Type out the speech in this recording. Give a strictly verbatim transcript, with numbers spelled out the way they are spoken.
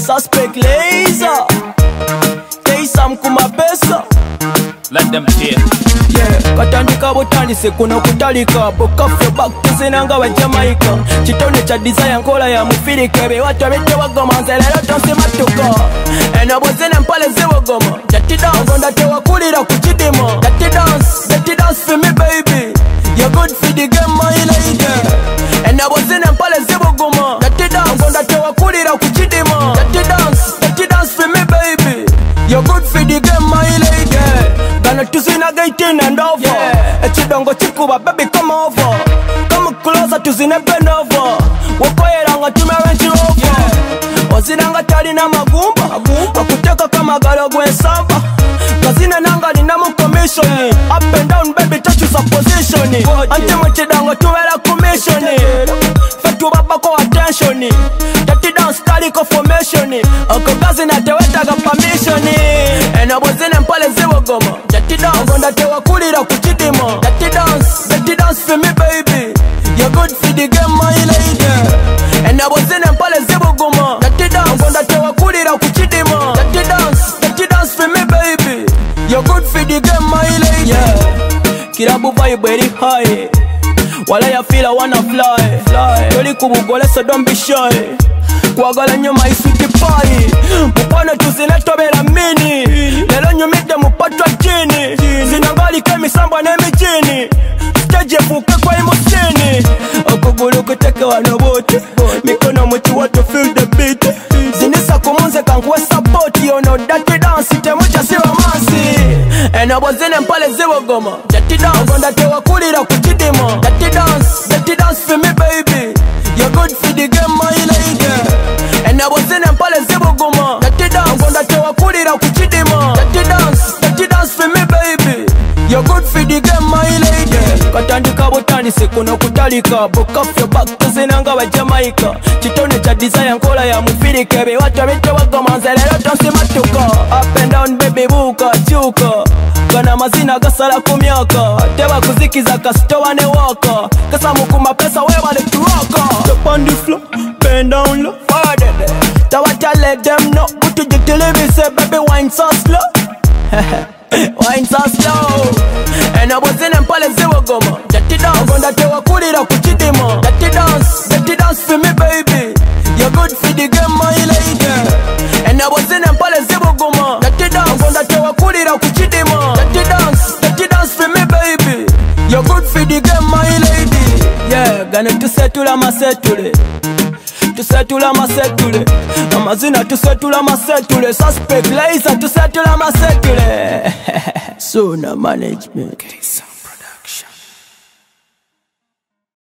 Suspect laser Tay Sam kuma pesa. Let them hear. Yeah, katandika botandise kuno kutalika Bokaffe back tuzinanga wa Jamaica. Chitone cha desire nkola ya mufirikebe. Watu abete wagoma nzelero tonsi matuka. Eno bozene mpale ziwogoma. Dirty dance, gonda tewa kulira kuchidima. Dirty dance, dirty dance for me baby. You're good for the game my lady. Eno bozene mpale ziwogoma. Dirty dance, gonda tewa kulira kuchidima. Dirty dance, dirty dance for me baby. You're good for the game my lady. Gonna tuzina eighteen and over. Yeah. Echidongo chikuba baby come over. Come closer tuzine bend over. Wakoyeranga tume wenchi over. Yeah. Ozinanga tali na magumba. Akuteka kama galo gwensamba. Kazine nanga nina mu commission. Up and down baby touch your position. Ante mchidongo tuwela commission. Fetu babako attention. Dirty dance tali ko formation. Ako kazi na teweta ga permission. Eno bozine mpale ziwogoma. Dirty dance, gonda tewa kulira kuchidima. Dirty dance, dirty dance for me baby. You're good for the game my lady. Eno bozine mpale ziwogoma. Dirty dance, gonda tewa kulira kuchidima. Dirty dance, dirty dance for me baby. You're good for the game my lady. Yeah, kilabu vibe eri high. Wala ya feel I wanna fly, fly. Toli kubugole so don't be shy. Kwagala nyoma isuti pai. Mupane tuzine tobela mini. Lelo nyumite mupatwa chini. Zinangali kemi samba na michini. Stage fuke kwa imosini. Okugulu kuteke wanobote. Mikono muti watu feel the beat. Zinisa kumunze kanguwe support. You know dirty dance ite mucha siwa masi. Eno bozine mpale ziwa goma. Dirty dance, gonda tewa kulira kuchidima. Dirty dance, dirty dance for me baby. You're good for the game my lady. Eno bozine mpale ziwa goma. Dirty dance, gonda tewa kulira kuchidima. Dirty dance, dirty dance for me baby. You're good for the game my lady. Katandika botandise kuno kutalika Bokaffe back tuzinanga wa Jamaica. Chitone cha desire nkola ya mufirikebe. Watu abete wagoma nzelero tonsi matuka. Up and down baby buka chuka. Kana mazina gasala kumyaka. Teba kuzikiza kasitowa ne waka. Kasa mukuma pesa wewa le tuwaka. Step on the floor, bend down low. Tawata let them know. Utu jitilivi say baby wine so slow. Wine so slow. Eno bozine mpale ziwogoma. Dirty dance, gonda tewa kulira kuchidima. Dirty dance, dirty dance for me baby. You're good for the game my lady. Eno bozine mpale ziwogoma. Dirty dance, gonda tewa kulira kuchidima. Dirty dance, dirty dance for me baby. You're good for the game my lady. Yeah, gonna tusetula masetule. Tusetula masetule. Amazina tusetula masetule. Suspect laser tusetula masetule. Sona management.